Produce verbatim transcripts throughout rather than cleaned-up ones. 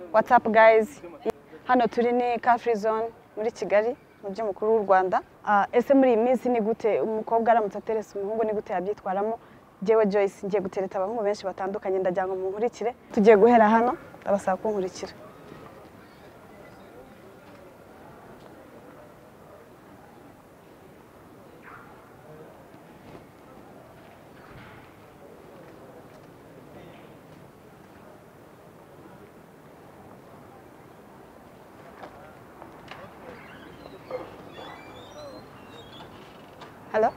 What's up guys? Hano turi ni car free zone muri Kigali mu mujyi mukuru w'u Rwanda. Ese muri iyi minsi ni gute umukobwa aramutse aterese umuhungu ni gute yabyitwaramo? Jewe Joyce ngiye gutereta abahungu benshi batandukanye ndagira ngo munkurikire. Tugiye guhera hano ndabasaba kunkurikira. Hello?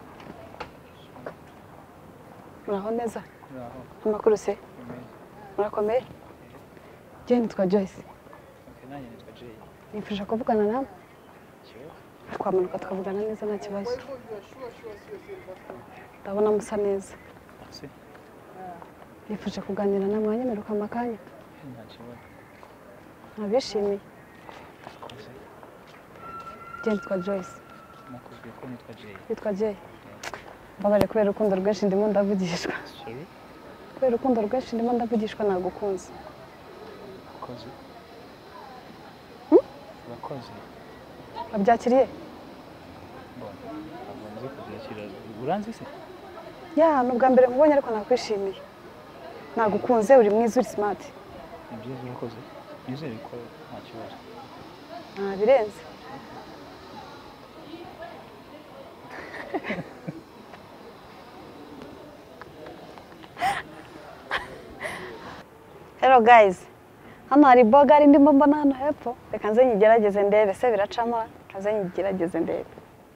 Muraho neza? Muraho. Amakuru se? Murakomeye? Je nitwa Joyce. Okay, nanjye nitwa Jay. Nifuje kuvugana nawe. Sure. Twamanuka tukavugana neza nta kibazo. Ndabona musa neza. Si. Nifuje kuganira namwe wanyemeruka amakanya. Nta kibazo. Nabishimiye. Je nitwa Joyce. Nakubwiye ko nitwa Jay. Nitwa Jay. Babare kubera urukundo rwinshi ndimo ndavugishwa. Sorry. Kubera urukundo rwinshi ndimo ndavugishwa nagukunze. Abakozi. Hmm? Abakozi. Wabyakiriye? Mbona. Ntabwo nzi kubyakira. Uranzi se? Ya, nubwa mbere nkubonye ariko nakwishimiye. Nagukunze uri mwiza uri smart. Ni byiza urakoze. Nizere ko nta kibazo. Ah, birenze. Hello guys. Hano hari bogari ndimo mbona hano hepfo. Reka nze nyigerageze ndebe se biracamo. Kaze nyigerageze ndebe.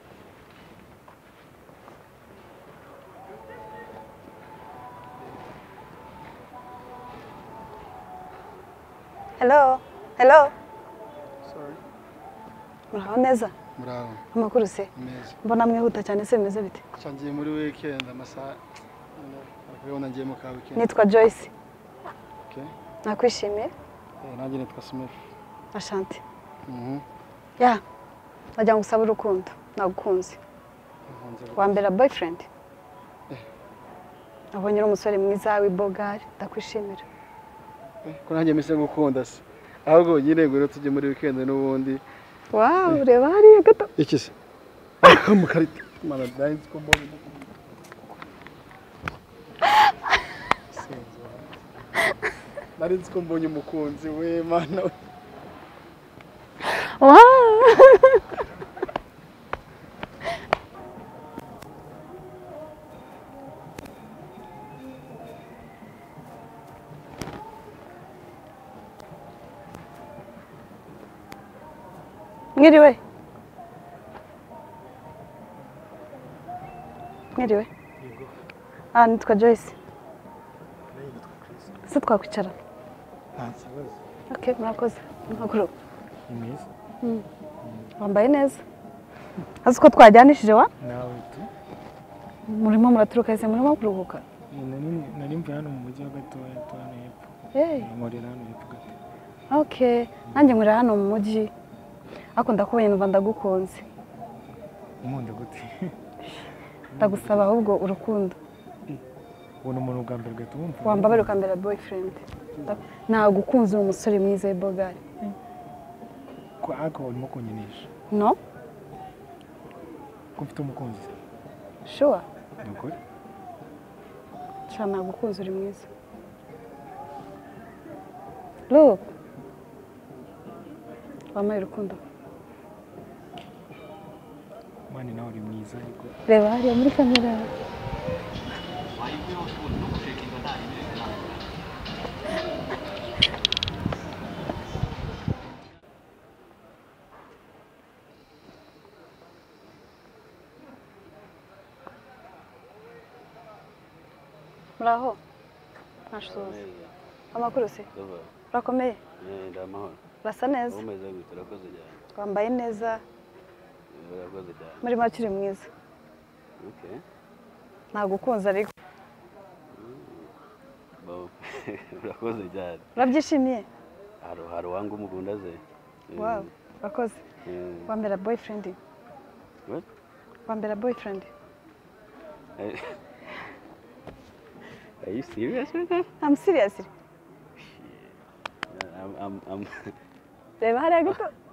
Hello. Hello. Sorry. Muraho neza? Muraho. Amakuru se? Neza. Mbona mwihuta cyane se bimeze bite? Cyangiye muri weekend amasaha ariko nagiye mu ka weekend. Nitwa Joyce. Okay. Nakwishimiye? Eh nanjye nitwa Smith. Ashanti. Mhm. Ya. Najya ngusaba urukundo. Nagukunze. Wa mbere boyfriend. Eh. Abonye umusore mwiza w'ibogari ndakwishimira. Eh ko nanjye mise gukunda se. Ahubwo nyine ngo tujye muri weekend n'ubundi. Wow, reba hariya gato. Iki se? Mu karita. Mana dance ko mbona. Narinzi ko mbonye umukunzi we mana. Wow. Mwiriwe. Mwiriwe. Yego. Ah, nitwa Joyce. Nanjye nitwa Chris. Se twakwicara. Nta kibazo. Okay, murakoze. Makuru. Ni mwiza. Mm. Wambaye neza. Azi ko twajyanishije wa? Nawe tu. Murimo muraturuka ese murimo kuruhuka. Nari nari mvuye hano mu mujyi wa gatoya hano hepfo. Eh. Nkorera hano hepfo gato. Okay. Nanjye nkorera hano mu mujyi. Ako ndakubonye numva ndagukunze. Umunda gute? Ndagusaba ahubwo urukundo. Ubona umuntu bwa mbere gato wumva. Wambabare ukambera boyfriend. Nagukunze uri umusore mwiza w'ibogari. Ko ako urimo kunyinisha. No? Ko mfite umukunzi. Sure. Nukuri? Cyane nagukunze uri mwiza. Look. Wamaye urukundo. Mani nawe uri mwiza ariko. Reba hariya muri kamera. Muraho. Nashoze. Amakuru se? Urakomeye? Eh, ndamahoro. Urasa neza. Umeze gute urakoze cyane. Wambaye neza. Urakoze cyane. Muri make uri mwiza. Okay. Nagukunze ariko. Bo. Urakoze cyane. Urabyishimiye? Haro haro wangu mugunda ze. Wow. Urakoze. Wambera boyfriend. What? Wambera boyfriend. Are you serious right now? I'm serious. I'm, I'm, I'm, reba hariya gato